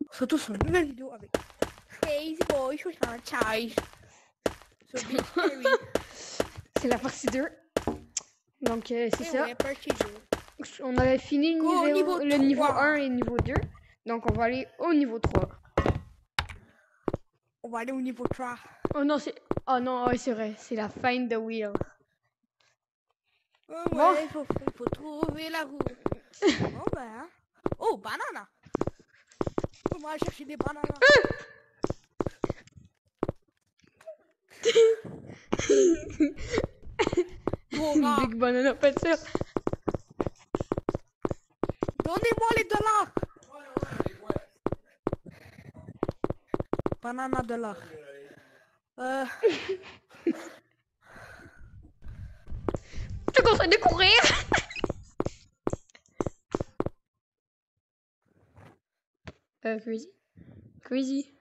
On se retrouve sur une nouvelle vidéo avec Crazy Boy Franchise. So Big Scary. C'est la partie 2. Donc c'est ça. Ouais, partie 2. On avait fini le niveau 1 et le niveau 2. Donc on va aller au niveau 3. On va aller au niveau 3. Oh non, c'est... Oh non, ouais, c'est vrai. C'est la fin de Wheel. Ouais, Bon. il faut trouver la roue. Bon ben... Oh, banana. On va chercher des bananes. Big Banana Pencil. Donnez-moi les dollars. Banana dollar. Tu commences de courir. Crazy. Crazy.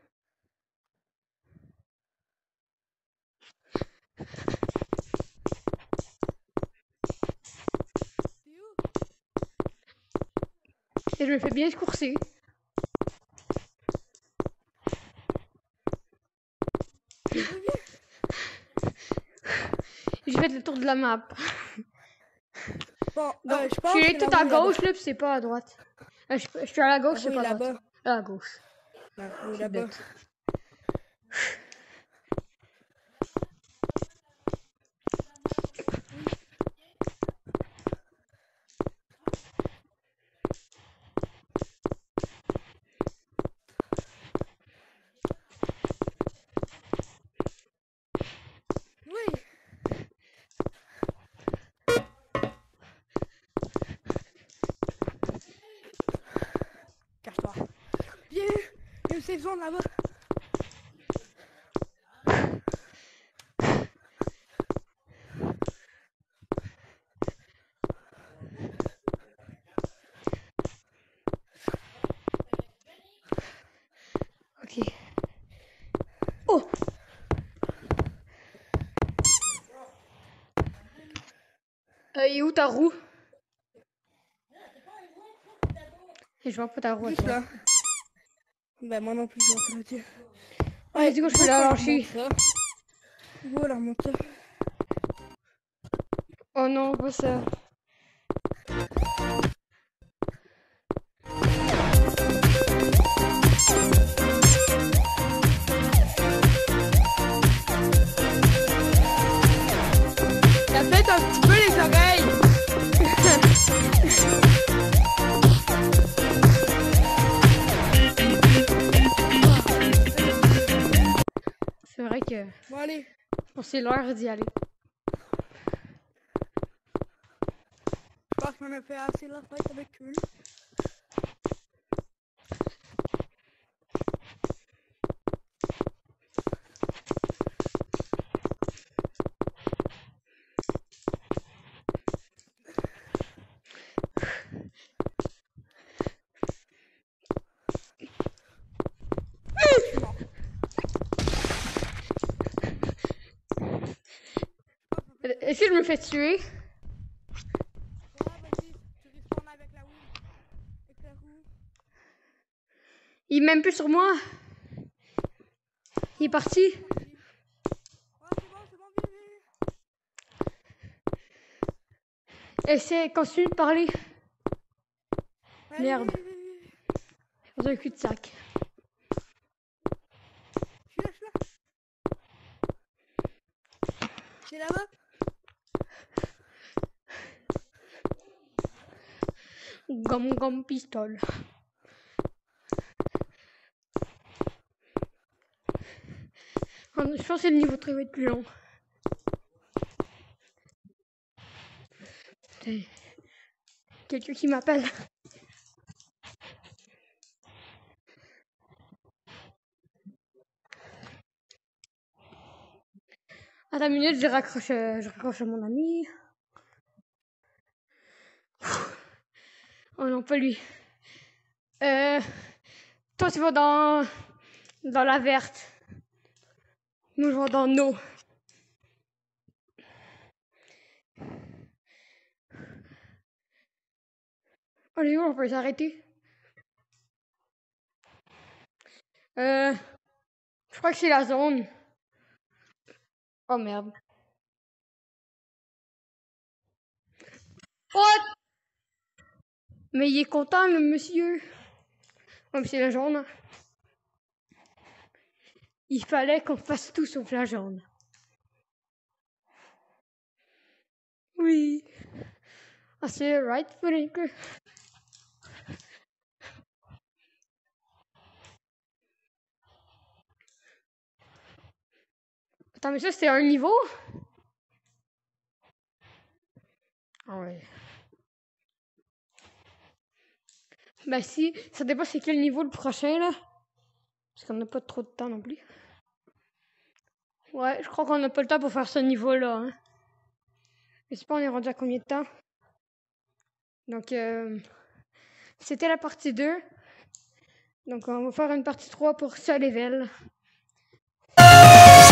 Et je me fais bien courser. J'ai fait le tour de la map. Bon, donc, je pense je suis que tout à gauche, là, puis c'est pas à droite. Je suis à la gauche, c'est pas à droite. À la gauche. Là-bas. Cache-toi. Viens, il y a une saison là-bas. Ok. Oh! Et où ta roue? Et je vois pas ta roue. Juste là. Ben moi non plus, je vois pas le dire. Ouais, du coup, je peux la lâcher. Voilà, monte ça. Oh non, pas ça. Ça pète un petit peu les oreilles. C'est vrai que... Bon, allez. C'est l'heure d'y aller. Je pense qu'on a fait assez la fête avec eux. Est-ce que je me fais tuer? Ouais, vas-y, tu respawns avec la roue. Avec la roue. Il est même plus sur moi. Il est parti. Ouais, c'est bon, viens. Essaie, continue de parler. Allez, Merde. viens. Dans un cul-de-sac. Je suis là. C'est là-bas. Gomme pistole. Je pense que le niveau 3 va être plus long. Quelqu'un qui m'appelle. Attends une minute, je raccroche à mon ami. Oh non, pas lui. Toi, tu vas dans la verte. Nous, je vais dans l'eau. Allez, on peut s'arrêter. Je crois que c'est la zone. Oh merde. Oh! Mais il est content, le monsieur. Oh, c'est la jaune. Il fallait qu'on fasse tout sauf la jaune. Oui. Ah, c'est right, Frank. Attends, mais ça, c'était un niveau? Ah ouais. Ben si, ça dépend c'est quel niveau le prochain, là. Parce qu'on n'a pas trop de temps non plus. Ouais, je crois qu'on n'a pas le temps pour faire ce niveau-là. Hein. Je sais pas, on est rendu à combien de temps? Donc, c'était la partie 2. Donc, on va faire une partie 3 pour ce level.